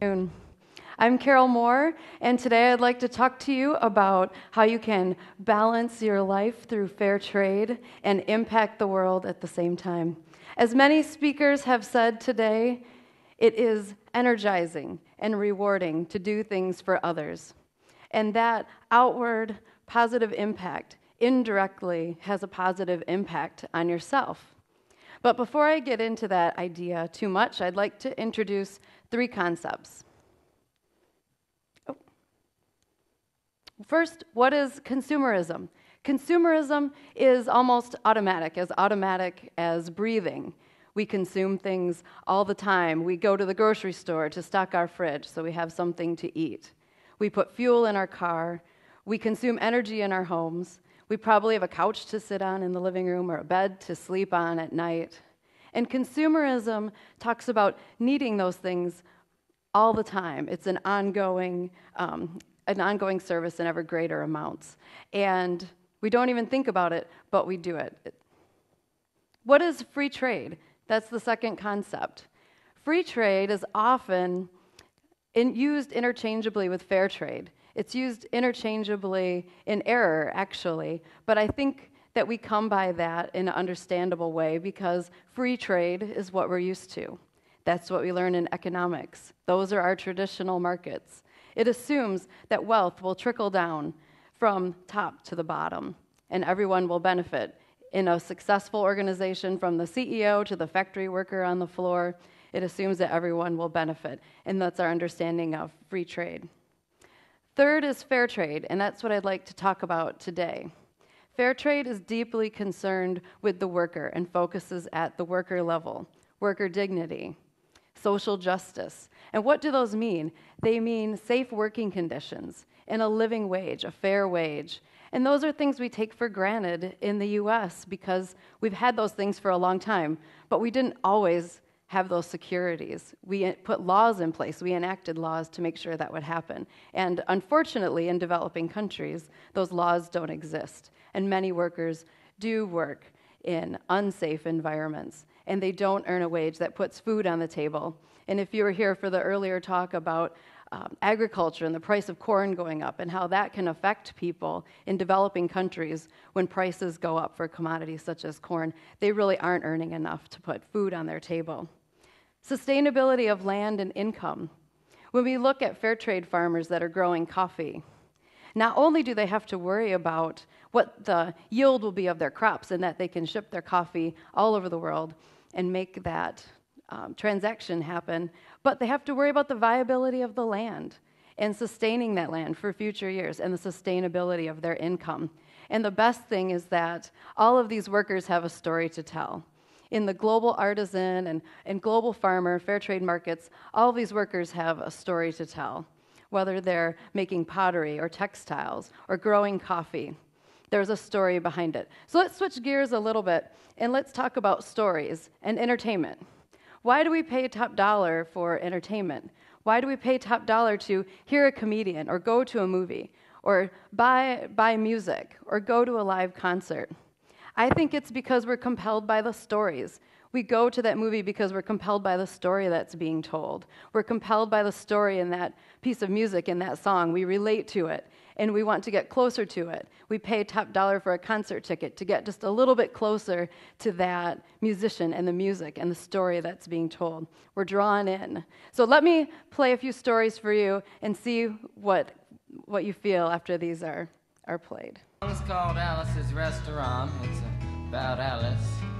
I'm Carol Moore, and today I'd like to talk to you about how you can balance your life through fair trade and impact the world at the same time. As many speakers have said today, it is energizing and rewarding to do things for others. And that outward positive impact indirectly has a positive impact on yourself. But before I get into that idea too much, I'd like to introduce 3 concepts. First, what is consumerism? Consumerism is almost automatic as breathing. We consume things all the time. We go to the grocery store to stock our fridge so we have something to eat. We put fuel in our car. We consume energy in our homes. We probably have a couch to sit on in the living room or a bed to sleep on at night. And consumerism talks about needing those things all the time. It's an ongoing service in ever greater amounts. And we don't even think about it, but we do it. What is free trade? That's the second concept. Free trade is often used interchangeably with fair trade. It's used interchangeably in error, actually, but I think that we come by that in an understandable way because free trade is what we're used to. That's what we learn in economics. Those are our traditional markets. It assumes that wealth will trickle down from top to the bottom, and everyone will benefit. In a successful organization, from the CEO to the factory worker on the floor, it assumes that everyone will benefit, and that's our understanding of free trade. Third is fair trade, and that's what I'd like to talk about today. Fair trade is deeply concerned with the worker and focuses at the worker level, worker dignity, social justice. And what do those mean? They mean safe working conditions and a living wage, a fair wage. And those are things we take for granted in the U.S. because we've had those things for a long time, but we didn't always have those securities. We put laws in place. We enacted laws to make sure that would happen. And unfortunately, in developing countries, those laws don't exist. And many workers do work in unsafe environments, and they don't earn a wage that puts food on the table. And if you were here for the earlier talk about agriculture and the price of corn going up and how that can affect people in developing countries when prices go up for commodities such as corn, they really aren't earning enough to put food on their table. Sustainability of land and income. When we look at fair trade farmers that are growing coffee, not only do they have to worry about what the yield will be of their crops and that they can ship their coffee all over the world and make that transaction happen, but they have to worry about the viability of the land and sustaining that land for future years and the sustainability of their income. And the best thing is that all of these workers have a story to tell. In the global artisan and global farmer, fair trade markets, all of these workers have a story to tell, whether they're making pottery or textiles or growing coffee. There's a story behind it. So let's switch gears a little bit and let's talk about stories and entertainment. Why do we pay top dollar for entertainment? Why do we pay top dollar to hear a comedian or go to a movie or buy music or go to a live concert? I think it's because we're compelled by the stories. We go to that movie because we're compelled by the story that's being told. We're compelled by the story in that piece of music, in that song. We relate to it, and we want to get closer to it. We pay top dollar for a concert ticket to get just a little bit closer to that musician and the music and the story that's being told. We're drawn in. So let me play a few stories for you and see what you feel after these are played. It's called Alice's Restaurant. It's about Alice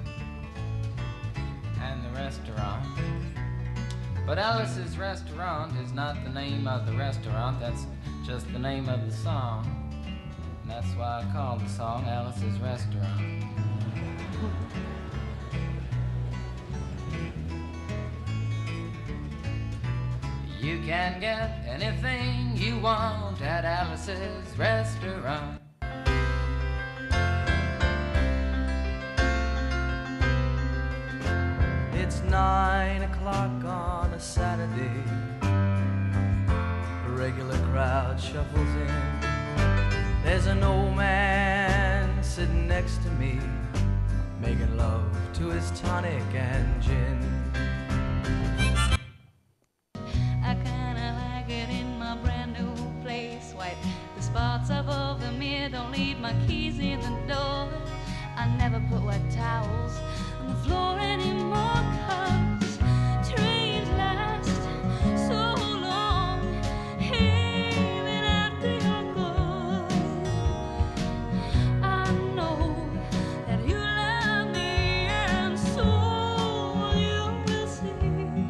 and the restaurant. But Alice's Restaurant is not the name of the restaurant, that's just the name of the song. And that's why I call the song Alice's Restaurant. You can get anything you want at Alice's Restaurant. It's 9 o'clock on a Saturday. A regular crowd shuffles in. There's an old man sitting next to me, making love to his tonic and gin. I kinda leave my keys in the door. I never put wet towels on the floor anymore, 'cause trains last so long, even after you're gone. I know that you love me, and so you will see.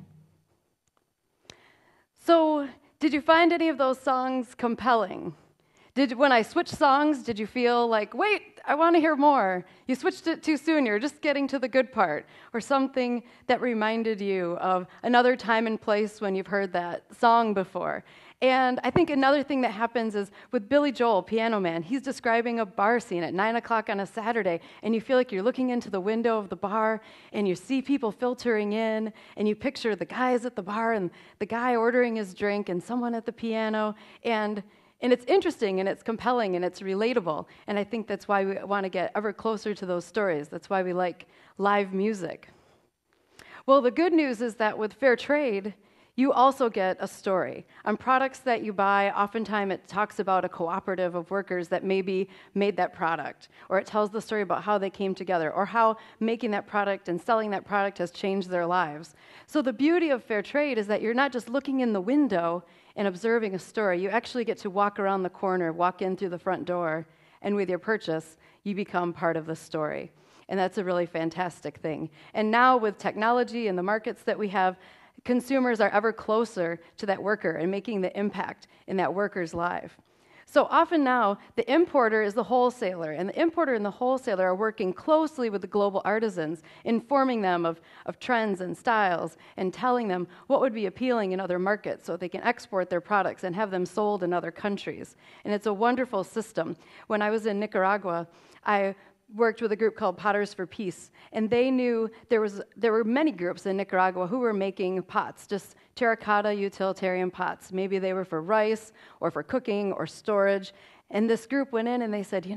So, did you find any of those songs compelling? When I switched songs, did you feel like, wait, I want to hear more? You switched it too soon, you're just getting to the good part, or something that reminded you of another time and place when you've heard that song before. And I think another thing that happens is with Billy Joel, Piano Man, he's describing a bar scene at 9 o'clock on a Saturday, and you feel like you're looking into the window of the bar, and you see people filtering in, and you picture the guys at the bar, and the guy ordering his drink, and someone at the piano, and it's interesting, and it's compelling, and it's relatable, and I think that's why we want to get ever closer to those stories. That's why we like live music. Well, the good news is that with fair trade, you also get a story. On products that you buy, oftentimes it talks about a cooperative of workers that maybe made that product, or it tells the story about how they came together, or how making that product and selling that product has changed their lives. So the beauty of fair trade is that you're not just looking in the window and observing a story. You actually get to walk around the corner, walk in through the front door, and with your purchase, you become part of the story. And that's a really fantastic thing. And now with technology and the markets that we have, consumers are ever closer to that worker and making the impact in that worker's life. So often now, the importer is the wholesaler, and the importer and the wholesaler are working closely with the global artisans, informing them of trends and styles, and telling them what would be appealing in other markets so they can export their products and have them sold in other countries. And it's a wonderful system. When I was in Nicaragua, I worked with a group called Potters for Peace, and they knew there were many groups in Nicaragua who were making pots, just terracotta utilitarian pots. Maybe they were for rice or for cooking or storage. And this group went in and they said,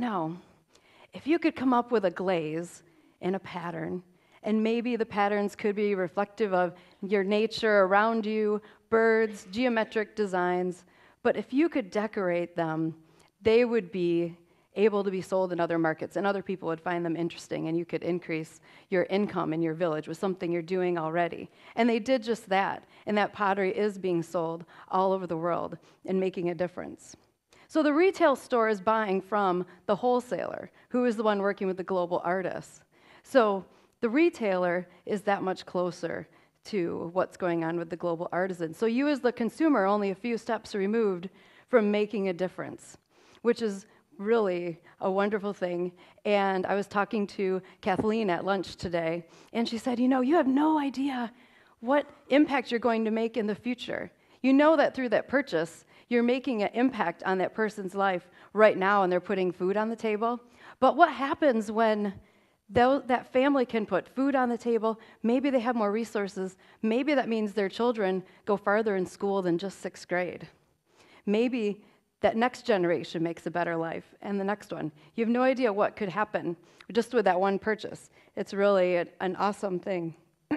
if you could come up with a glaze and a pattern, and maybe the patterns could be reflective of your nature around you, birds, geometric designs, but if you could decorate them, they would be able to be sold in other markets, and other people would find them interesting, and you could increase your income in your village with something you're doing already. And they did just that, and that pottery is being sold all over the world and making a difference. So the retail store is buying from the wholesaler, who is the one working with the global artists. So the retailer is that much closer to what's going on with the global artisan. So you as the consumer are only a few steps removed from making a difference, which is really a wonderful thing. And I was talking to Kathleen at lunch today, and she said, you have no idea what impact you're going to make in the future. You know that through that purchase, you're making an impact on that person's life right now, and they're putting food on the table. But what happens when that family can put food on the table? Maybe they have more resources. Maybe that means their children go farther in school than just 6th grade. Maybe that next generation makes a better life, and the next one. You have no idea what could happen just with that one purchase. It's really an awesome thing.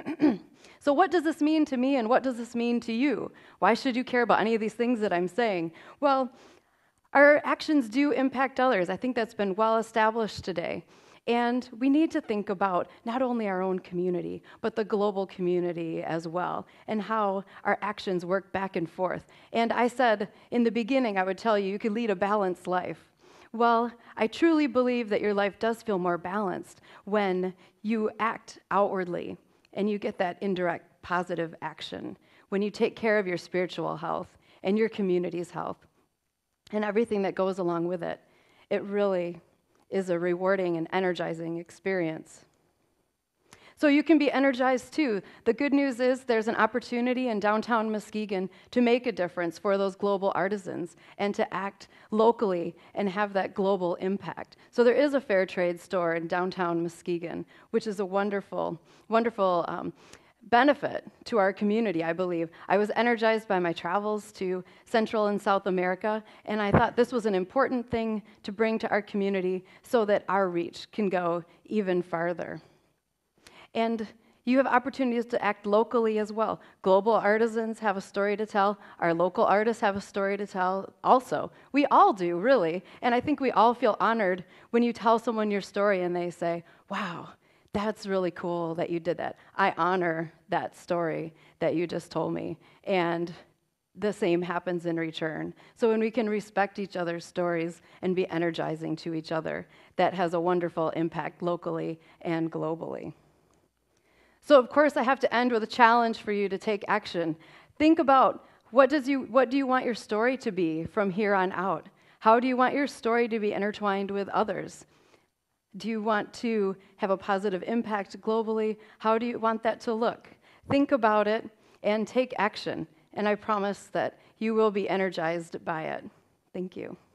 So what does this mean to me, and what does this mean to you? Why should you care about any of these things that I'm saying? Well, our actions do impact others. I think that's been well established today. And we need to think about not only our own community, but the global community as well, and how our actions work back and forth. And I said in the beginning, I would tell you, you could lead a balanced life. Well, I truly believe that your life does feel more balanced when you act outwardly and you get that indirect positive action, when you take care of your spiritual health and your community's health and everything that goes along with it. It really is a rewarding and energizing experience. So you can be energized too. The good news is there's an opportunity in downtown Muskegon to make a difference for those global artisans and to act locally and have that global impact. So there is a fair trade store in downtown Muskegon, which is a wonderful, wonderful benefit to our community, I believe. I was energized by my travels to Central and South America, and I thought this was an important thing to bring to our community so that our reach can go even farther. And You have opportunities to act locally as well. Global artisans have a story to tell. Our local artists have a story to tell also. We all do, really. And I think we all feel honored when you tell someone your story and they say, wow, that's really cool that you did that. I honor that story that you just told me. And the same happens in return. So when we can respect each other's stories and be energizing to each other, that has a wonderful impact locally and globally. So of course I have to end with a challenge for you to take action. Think about what do you want your story to be from here on out? How do you want your story to be intertwined with others? Do you want to have a positive impact globally? How do you want that to look? Think about it and take action. And I promise that you will be energized by it. Thank you.